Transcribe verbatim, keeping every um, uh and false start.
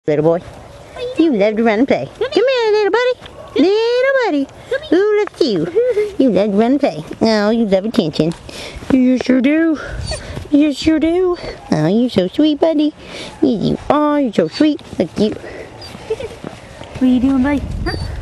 Little boy, you love to run and play. Come here, little buddy. Little buddy. Who loves you? You love to run and play. Oh, you love attention. You sure do. You sure do. Oh, you're so sweet, buddy. Yes, you are. You're so sweet. Look at you. What are you doing, buddy? Huh?